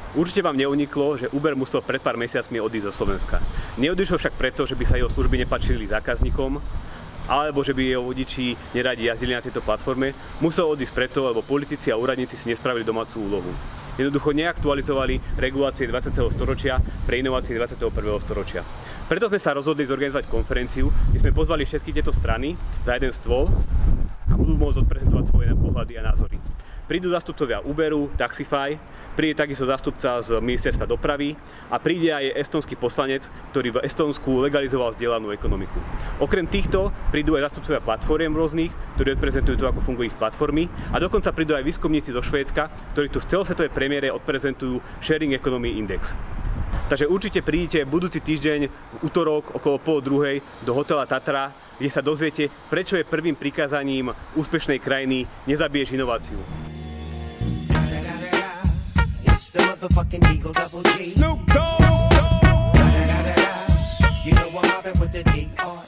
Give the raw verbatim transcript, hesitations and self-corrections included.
Určite vám neuniklo, že Uber musel pred pár mesiacmi odísť zo Slovenska. Neodišiel však preto, že by sa jeho služby nepáčili zákazníkom, alebo že by jeho vodiči neradi jazdili na tejto platforme. Musel odísť preto, lebo politici a úradníci si nespravili domácu úlohu. Jednoducho neaktualizovali regulácie dvadsiateho storočia pre inovácie dvadsiateho prvého storočia. Preto sme sa rozhodli zorganizovať konferenciu, kde sme pozvali všetky tieto strany za jeden stôl a budú môcť odprezentovať svoje pohľady a názory. Prídu zástupcovia Uberu, Taxify, príde takisto zástupca z ministerstva dopravy a príde aj estonský poslanec, ktorý v Estonsku legalizoval zdieľanú ekonomiku. Okrem týchto prídu aj zástupcovia platform rôznych, ktorí odprezentujú to, ako fungujú ich platformy, a dokonca prídu aj výskumníci zo Švédska, ktorí tu v celosvetovej premiére odprezentujú Sharing Economy Index. Takže určite prídite budúci týždeň v utorok okolo pol druhej do hotela Tatra, kde sa dozviete, prečo je prvým prikázaním úspešnej krajiny nezabiješ inováciu. Motherfucking Eagle Double G. Snoop Dogg. You know I'm mobbing with the D R